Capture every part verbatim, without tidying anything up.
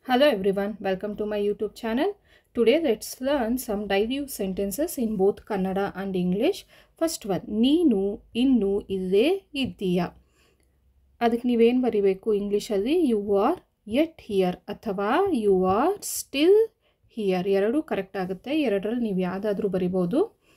Hello everyone, welcome to my YouTube channel. Today let's learn some daily use sentences in both Kannada and English. First one, ನೀನು ಇನ್ನು ಇಲ್ಲೇ ಇದ್ದೀಯಾ. ಅದಕ್ಕೆ ನೀವೇನು ಬರಿಬೇಕು ಇಂಗ್ಲೀಷಲ್ಲಿ ಯು ಆರ್ ಯೆಟ್ ಹಿಯರ್ ಅಥವಾ ಯು ಆರ್ ಸ್ಟಿಲ್ ಹಿಯರ್. ಎರಡೂ ಕರೆಕ್ಟ್ ಆಗುತ್ತೆ. ಎರಡರಲ್ಲಿ ನೀವು ಯಾವುದಾದ್ರೂ ಬರಿಬೋದು.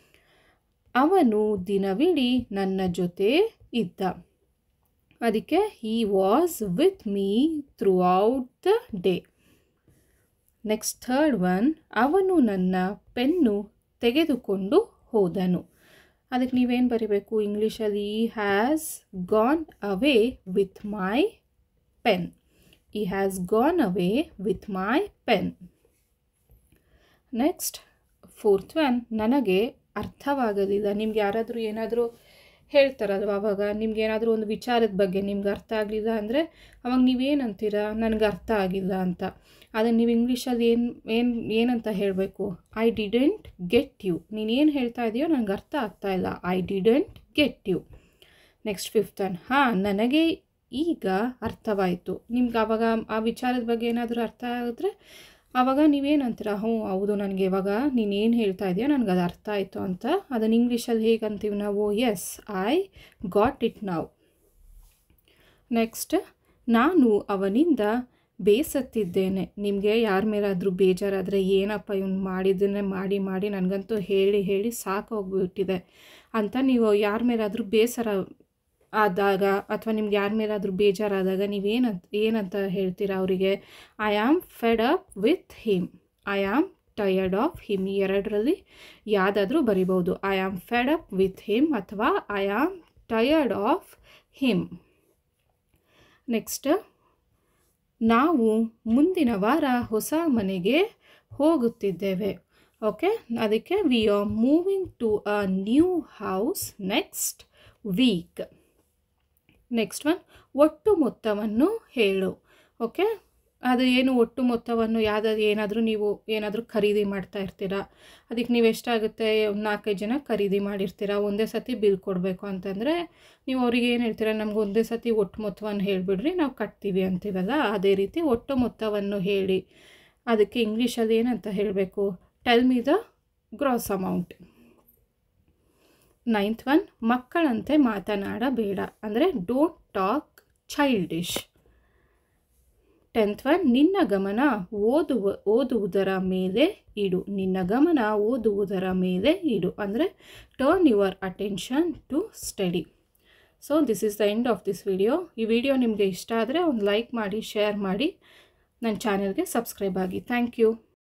ಅವನು ದಿನವಿಡೀ ನನ್ನ ಜೊತೆ ಇದ್ದ. ಅದಕ್ಕೆ he was with me throughout the day. Next third one, ಅವನು ನನ್ನ ಪೆನ್ನು ತೆಗೆದುಕೊಂಡು ಹೋದನು. ಅದಕ್ಕೆ ನೀವೇನು ಬರಿಬೇಕು ಇಂಗ್ಲೀಷಲ್ಲಿ he has gone away with my pen. He has gone away with my pen. Next fourth one, ನನಗೆ ಅರ್ಥವಾಗಲಿಲ್ಲ. ನಿಮ್ಗೆ ಯಾರಾದರೂ ಏನಾದರೂ ಹೇಳ್ತಾರಲ್ವ, ಆವಾಗ ನಿಮ್ಗೆ ಏನಾದರೂ ಒಂದು ವಿಚಾರದ ಬಗ್ಗೆ ನಿಮ್ಗೆ ಅರ್ಥ ಆಗಲಿಲ್ಲ ಅಂದರೆ ಅವಾಗ ನೀವೇನಂತೀರ, ನನಗೆ ಅರ್ಥ ಆಗಿಲ್ಲ ಅಂತ. ಅದನ್ನು ನೀವು ಇಂಗ್ಲೀಷಲ್ಲಿ ಏನು ಏನು ಏನಂತ ಹೇಳಬೇಕು, ಐ ಡಿಡೆಂಟ್ ಗೆಟ್ ಯು. ನೀನೇನು ಹೇಳ್ತಾ ಇದೆಯೋ ನನಗೆ ಅರ್ಥ ಆಗ್ತಾ ಇಲ್ಲ, I didn't get you. Next fifth one, ಹಾಂ ನನಗೆ ಈಗ ಅರ್ಥವಾಯಿತು. ನಿಮ್ಗೆ ಆವಾಗ ಆ ವಿಚಾರದ ಬಗ್ಗೆ ಏನಾದರೂ ಅರ್ಥ ಆಗಿದ್ರೆ ಆವಾಗ ನೀವೇನಂತೀರ, ಹ್ಞೂ ಹೌದು ನನಗೆ ಇವಾಗ ನೀನೇನು ಹೇಳ್ತಾ ಇದೆಯೋ ನನಗೆ ಅದು ಅರ್ಥ ಆಯಿತು ಅಂತ. ಅದನ್ನು ಇಂಗ್ಲೀಷಲ್ಲಿ ಹೇಗಂತೀವಿ ನಾವು, ಎಸ್ ಐ ಗಾಟ್ ಇಟ್ ನಾವು. ನೆಕ್ಸ್ಟ್, ನಾನು ಅವನಿಂದ ಬೇಸತ್ತಿದ್ದೇನೆ. ನಿಮಗೆ ಯಾರ ಮೇಲಾದರೂ ಬೇಜಾರಾದರೆ ಏನಪ್ಪ ಇವನು ಮಾಡಿದ್ದನ್ನೇ ಮಾಡಿ ಮಾಡಿ ನನಗಂತೂ ಹೇಳಿ ಹೇಳಿ ಸಾಕೋಗ್ಬಿಟ್ಟಿದೆ ಅಂತ ನೀವು ಯಾರ ಮೇಲಾದರೂ ಬೇಸರ ಆದಾಗ ಅಥವಾ ನಿಮ್ಗೆ ಯಾರ ಮೇಲಾದರೂ ಬೇಜಾರಾದಾಗ ನೀವೇನಂತ ಏನಂತ ಹೇಳ್ತೀರಾ ಅವರಿಗೆ, I am fed up with him, I am tired of him. ಈ ಎರಡರಲ್ಲಿ ಯಾವುದಾದ್ರೂ ಬರಿಬೋದು. I am fed up with him ಅಥವಾ I am tired of him. Next, ನಾವು ಮುಂದಿನ ವಾರ ಹೊಸ ಮನೆಗೆ ಹೋಗುತ್ತಿದ್ದೇವೆ. ಓಕೆ, ಅದಕ್ಕೆ we are moving to a new house next week. Next one, ಒಟ್ಟು ಮೊತ್ತವನ್ನು ಹೇಳು. ಓಕೆ, ಅದು ಏನು ಒಟ್ಟು ಮೊತ್ತವನ್ನು ಯಾವುದಾದ್ರು ಏನಾದರೂ ನೀವು ಏನಾದರೂ ಖರೀದಿ ಮಾಡ್ತಾ ಇರ್ತೀರಾ, ಅದಕ್ಕೆ ನೀವು ಎಷ್ಟಾಗುತ್ತೆ ನಾಲ್ಕೈದು ಜನ ಖರೀದಿ ಮಾಡಿರ್ತೀರ, ಒಂದೇ ಸತಿ ಬಿಲ್ ಕೊಡಬೇಕು ಅಂತಂದರೆ ನೀವು ಅವ್ರಿಗೆ ಏನು ಹೇಳ್ತೀರಾ, ನಮ್ಗೆ ಒಂದೇ ಸತಿ ಒಟ್ಟು ಮೊತ್ತವನ್ನು ಹೇಳಿಬಿಡ್ರಿ ನಾವು ಕಟ್ತೀವಿ ಅಂತೀವಲ್ಲ, ಅದೇ ರೀತಿ ಒಟ್ಟು ಮೊತ್ತವನ್ನು ಹೇಳಿ. ಅದಕ್ಕೆ ಇಂಗ್ಲೀಷಲ್ಲಿ ಏನಂತ ಹೇಳಬೇಕು, tell me the gross amount. Ninth one, ಮಕ್ಕಳಂತೆ ಮಾತನಾಡಬೇಡ ಅಂದರೆ don't talk childish. Tenth one, ನಿನ್ನ ಗಮನ ಓದುವ ಓದುವುದರ ಮೇಲೆ ಇಡು. ನಿನ್ನ ಗಮನ ಓದುವುದರ ಮೇಲೆ ಇಡು ಅಂದರೆ turn your attention to study. So this is the end of this video. ಈ ವಿಡಿಯೋ ನಿಮಗೆ ಇಷ್ಟ ಆದರೆ ಒಂದು ಲೈಕ್ ಮಾಡಿ, ಶೇರ್ ಮಾಡಿ, ನನ್ನ ಚಾನೆಲ್ಗೆ ಸಬ್ಸ್ಕ್ರೈಬ್ ಆಗಿ. Thank you.